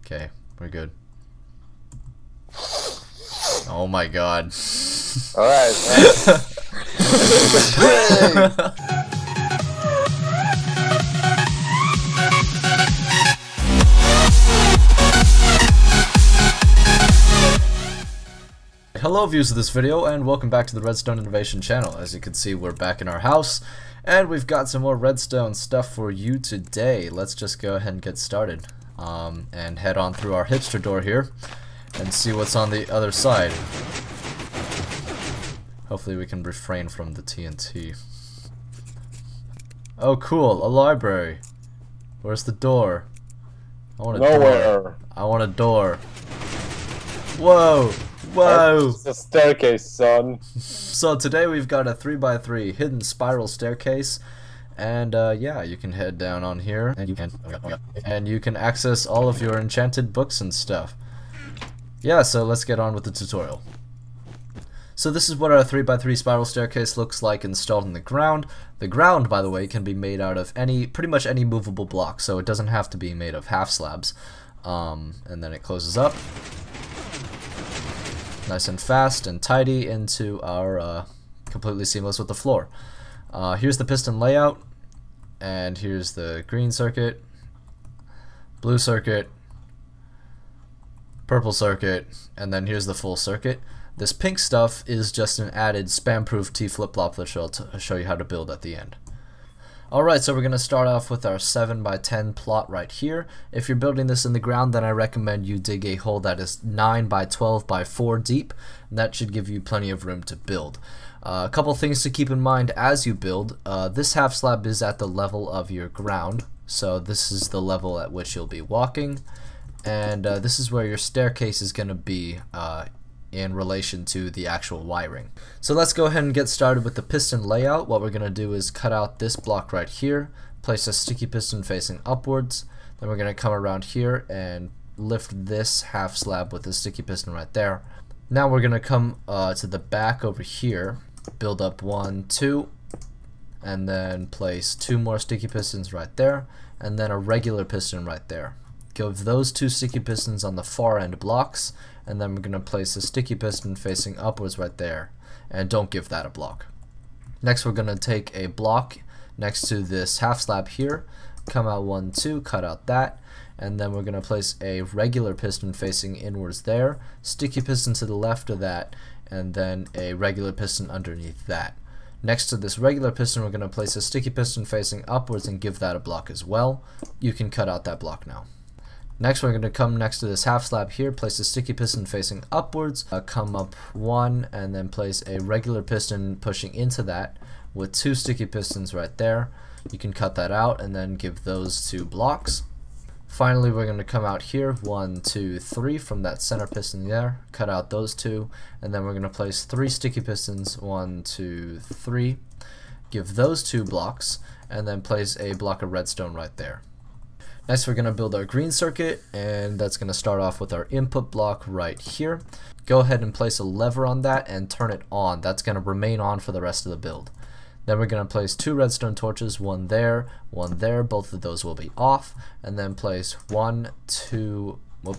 Okay, we're good. Oh my god. Alright. Hello viewers of this video, and welcome back to the Redstone Innovation channel. As you can see, we're back in our house and we've got some more redstone stuff for you today. Let's just go ahead and get started and head on through our hipster door here and see what's on the other side. Hopefully we can refrain from the TNT. Oh cool, a library. Where's the door? I want a door. I want a door. Whoa! Whoa! It's a staircase, son. So today we've got a 3x3 hidden spiral staircase, and yeah, you can head down on here, and you can access all of your enchanted books and stuff. Yeah, so let's get on with the tutorial. So this is what our 3x3 spiral staircase looks like installed in the ground. The ground, by the way, can be made out of pretty much any movable block, so it doesn't have to be made of half slabs. And then it closes up nice and fast and tidy into our completely seamless with the floor. Here's the piston layout, and here's the green circuit, blue circuit, purple circuit, and then here's the full circuit. This pink stuff is just an added spam-proof T flip-flop that I'll show you how to build at the end. Alright, so we're going to start off with our 7x10 plot right here. If you're building this in the ground, then I recommend you dig a hole that is 9x12x4 deep, and that should give you plenty of room to build. A couple things to keep in mind as you build. This half slab is at the level of your ground, so this is the level at which you'll be walking, and this is where your staircase is going to be in relation to the actual wiring. So let's go ahead and get started with the piston layout. What we're going to do is cut out this block right here, place a sticky piston facing upwards, then we're going to come around here and lift this half slab with the sticky piston right there. Now we're going to come to the back over here, build up 1, 2, and then place 2 more sticky pistons right there, and then a regular piston right there. Give those 2 sticky pistons on the far end blocks, and then we're going to place a sticky piston facing upwards right there, and don't give that a block. Next we're going to take a block next to this half slab here, come out 1, 2, cut out that, and then we're going to place a regular piston facing inwards there, sticky piston to the left of that, and then a regular piston underneath that. Next to this regular piston we're going to place a sticky piston facing upwards and give that a block as well. You can cut out that block now. Next we're going to come next to this half slab here, place a sticky piston facing upwards, come up 1, and then place a regular piston pushing into that with 2 sticky pistons right there. You can cut that out and then give those 2 blocks. Finally we're going to come out here 1, 2, 3 from that center piston there, cut out those 2, and then we're going to place 3 sticky pistons, 1, 2, 3, give those 2 blocks, and then place a block of redstone right there. Next we're going to build our green circuit, and that's going to start off with our input block right here. Go ahead and place a lever on that and turn it on. That's going to remain on for the rest of the build. Then we're going to place 2 redstone torches, 1 there, 1 there, both of those will be off, and then place 1, 2,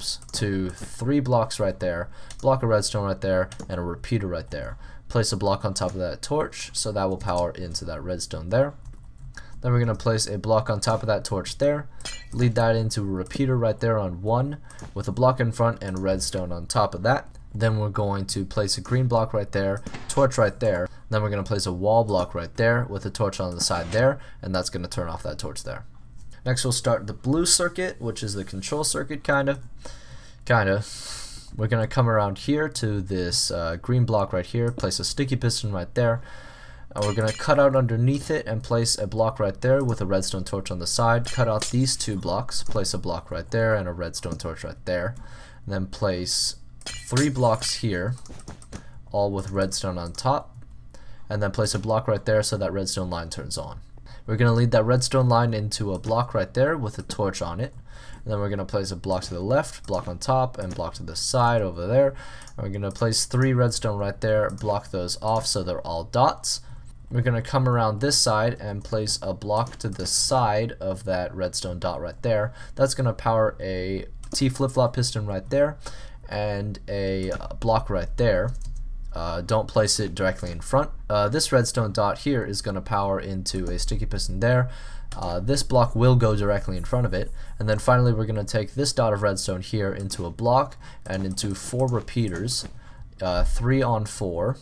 3 blocks right there, block of redstone right there, and a repeater right there. Place a block on top of that torch, so that will power into that redstone there. Then we're going to place a block on top of that torch there, lead that into a repeater right there on 1 with a block in front and redstone on top of that. Then we're going to place a green block right there, torch right there. Then we're going to place a wall block right there with a torch on the side there, and that's going to turn off that torch there. Next we'll start the blue circuit, which is the control circuit kinda. We're going to come around here to this green block right here, place a sticky piston right there. We're going to cut out underneath it and place a block right there with a redstone torch on the side. Cut out these 2 blocks, place a block right there and a redstone torch right there. And then place 3 blocks here, all with redstone on top. And then place a block right there so that redstone line turns on. We're going to lead that redstone line into a block right there with a torch on it. And then we're going to place a block to the left, block on top, and block to the side over there. And we're going to place 3 redstone right there, block those off so they're all dots. We're going to come around this side and place a block to the side of that redstone dot right there. That's going to power a T flip-flop piston right there, and a block right there. Don't place it directly in front. This redstone dot here is going to power into a sticky piston there. This block will go directly in front of it, and then finally we're going to take this dot of redstone here into a block and into 4 repeaters, 3 on 4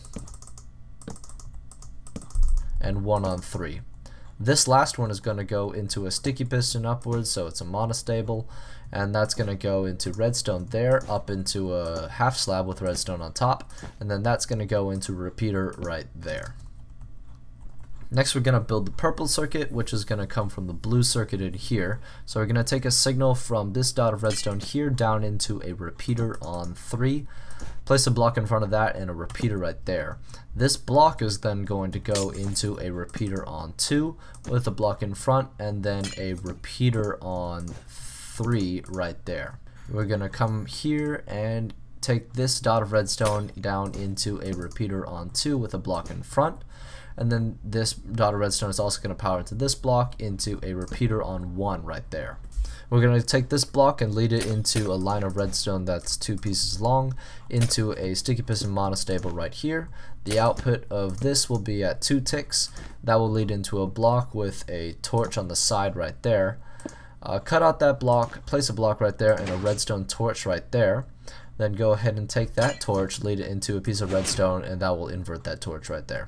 and 1 on 3. This last one is going to go into a sticky piston upwards, so it's a monostable, and that's going to go into redstone there, up into a half slab with redstone on top, and then that's going to go into a repeater right there. Next we're going to build the purple circuit, which is going to come from the blue circuit in here. So we're going to take a signal from this dot of redstone here down into a repeater on 3, place a block in front of that and a repeater right there. This block is then going to go into a repeater on 2 with a block in front and then a repeater on 3 right there. We're going to come here and take this dot of redstone down into a repeater on 2 with a block in front, and then this dot of redstone is also going to power into this block into a repeater on 1 right there. We're going to take this block and lead it into a line of redstone that's 2 pieces long into a sticky piston monostable right here. The output of this will be at 2 ticks. That will lead into a block with a torch on the side right there. Cut out that block, place a block right there and a redstone torch right there. Then go ahead and take that torch, lead it into a piece of redstone, and that will invert that torch right there.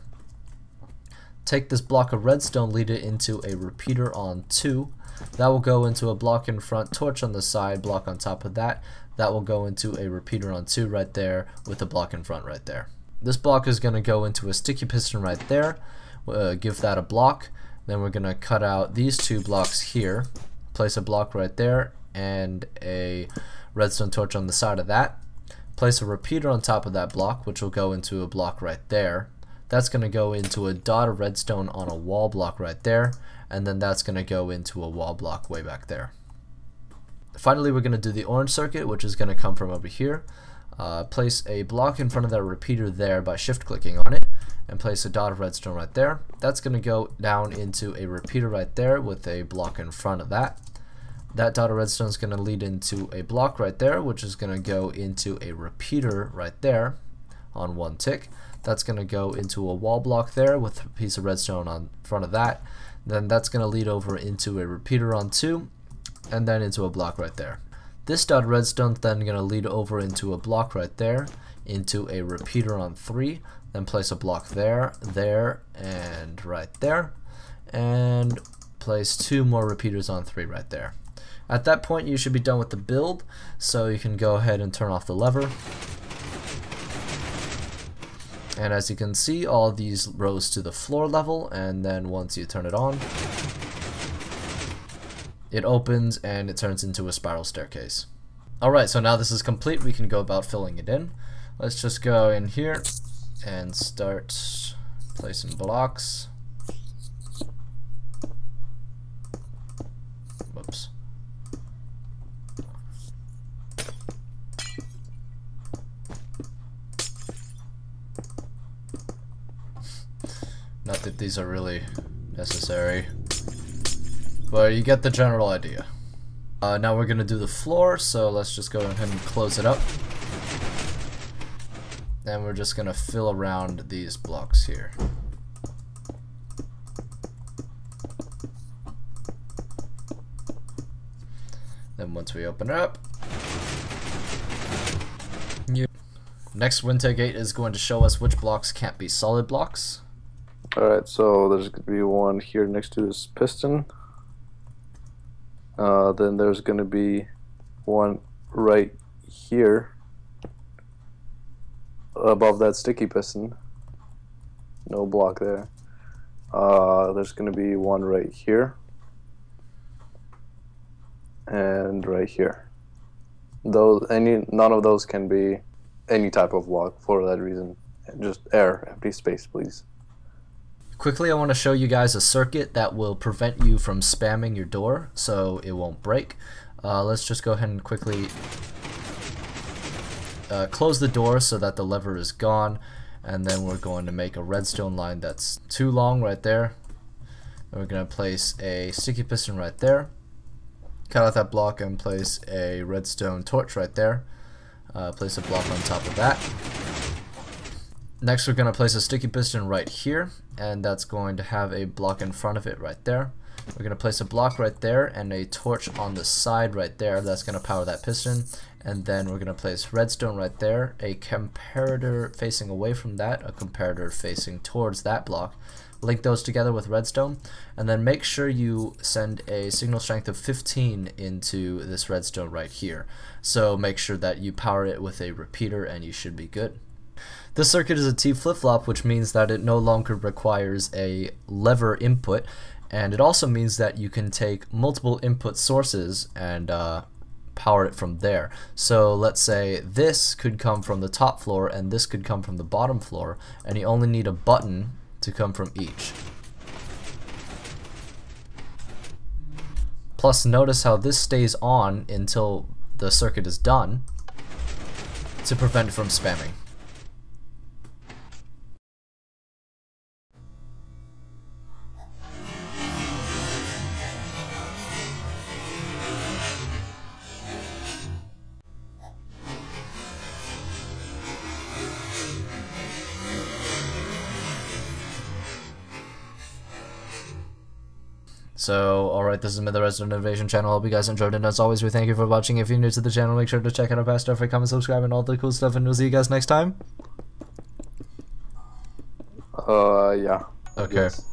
Take this block of redstone, lead it into a repeater on 2. That will go into a block in front, torch on the side, block on top of that. That will go into a repeater on 2 right there with a block in front right there. This block is going to go into a sticky piston right there. Give that a block. Then we're going to cut out these 2 blocks here, place a block right there and a redstone torch on the side of that. Place a repeater on top of that block, which will go into a block right there. That's going to go into a dot of redstone on a wall block right there, and then that's going to go into a wall block way back there. Finally, we're going to do the orange circuit, which is going to come from over here. Place a block in front of that repeater there by shift clicking on it, and place a dot of redstone right there. That's going to go down into a repeater right there with a block in front of that. That dot of redstone is going to lead into a block right there, which is going to go into a repeater right there on 1 tick. That's going to go into a wall block there with a piece of redstone on front of that. Then that's going to lead over into a repeater on 2 and then into a block right there. This dot of redstone is then going to lead over into a block right there, into a repeater on 3, then place a block there, there, and right there, and place 2 more repeaters on 3 right there. At that point you should be done with the build, so you can go ahead and turn off the lever. And as you can see, all these rose to the floor level, and then once you turn it on, it opens and it turns into a spiral staircase. Alright, so now this is complete, we can go about filling it in. Let's just go in here and start placing blocks. Whoops. Not that these are really necessary, but you get the general idea. Now we're going to do the floor, so let's just go ahead and close it up. And we're just going to fill around these blocks here. Then once we open it up, next WinTech 8 is going to show us which blocks can't be solid blocks. Alright, so there's going to be one here next to this piston. Then there's going to be one right here above that sticky piston. No block there. There's going to be one right here and right here. None of those can be any type of block for that reason. Just empty space, please. Quickly, I want to show you guys a circuit that will prevent you from spamming your door so it won't break. Let's just go ahead and quickly close the door so that the lever is gone, and then we're going to make a redstone line that's too long right there. And we're going to place a sticky piston right there. cut out that block and place a redstone torch right there. Place a block on top of that. Next we're going to place a sticky piston right here, and that's going to have a block in front of it right there. We're going to place a block right there and a torch on the side right there. That's going to power that piston. And then we're going to place redstone right there, a comparator facing away from that, a comparator facing towards that block. Link those together with redstone, and then make sure you send a signal strength of 15 into this redstone right here. So make sure that you power it with a repeater and you should be good. This circuit is a T flip-flop, which means that it no longer requires a lever input, and it also means that you can take multiple input sources and power it from there. So let's say this could come from the top floor and this could come from the bottom floor, and you only need a button to come from each. Plus, notice how this stays on until the circuit is done to prevent it from spamming. So, alright, this has been the Redstone Innovation channel. I hope you guys enjoyed it, and as always, we thank you for watching. If you're new to the channel, make sure to check out our past stuff, rate, comment, subscribe, and all the cool stuff, and we'll see you guys next time. Yeah. Okay. Yes.